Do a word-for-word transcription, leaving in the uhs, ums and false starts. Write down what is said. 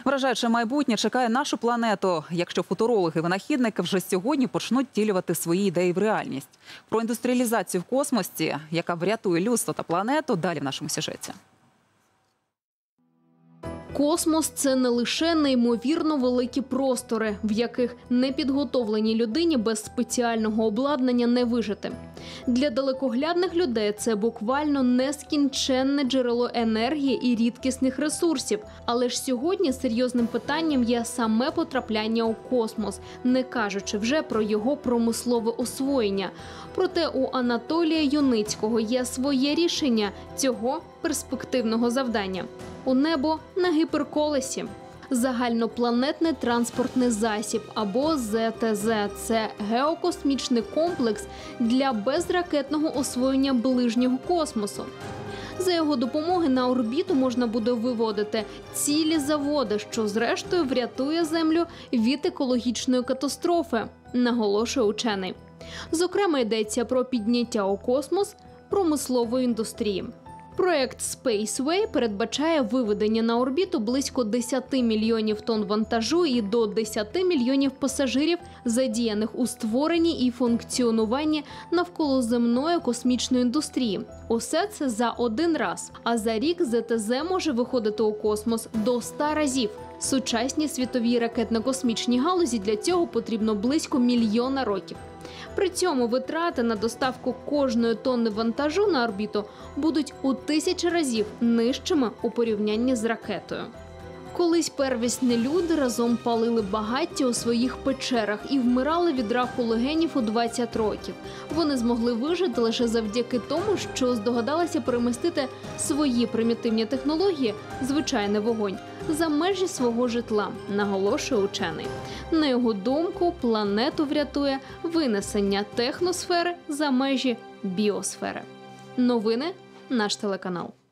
Вражаюче майбутнє чекає нашу планету, якщо футурологи-винахідники вже сьогодні почнуть втілювати свої ідеї в реальність. Про індустріалізацію в космосі, яка врятує людство та планету, далі в нашому сюжеті. Космос – це не лише неймовірно великі простори, в яких непідготовленій людині без спеціального обладнання не вижити. Для далекоглядних людей це буквально нескінченне джерело енергії і рідкісних ресурсів. Але ж сьогодні серйозним питанням є саме потрапляння у космос, не кажучи вже про його промислове освоєння. Проте у Анатолія Юницького є своє рішення цього перспективного завдання. У небо на гіперколесі. Загальнопланетний транспортний засіб, або зет те зет – це геокосмічний комплекс для безракетного освоєння ближнього космосу. За його допомоги на орбіту можна буде виводити цілі заводи, що зрештою врятує Землю від екологічної катастрофи, наголошує учений. Зокрема, йдеться про підняття у космос промислової індустрії. Проект Spaceway передбачає виведення на орбіту близько десять мільйонів тонн вантажу і до десять мільйонів пасажирів, задіяних у створенні і функціонуванні навколоземної космічної індустрії. Усе це за один раз. А за рік зет те зет може виходити у космос до ста разів. Сучасній світовій ракетно-космічній галузі для цього потрібно близько мільйона років. При цьому витрати на доставку кожної тонни вантажу на орбіту будуть у тисячі разів нижчими у порівнянні з ракетою. Колись первісні люди разом палили багаття у своїх печерах і вмирали від раку легенів у двадцять років. Вони змогли вижити лише завдяки тому, що здогадалися перемістити свої примітивні технології, звичайний вогонь, за межі свого житла, наголошує учений. На його думку, планету врятує винесення техносфери за межі біосфери. Новини – наш телеканал.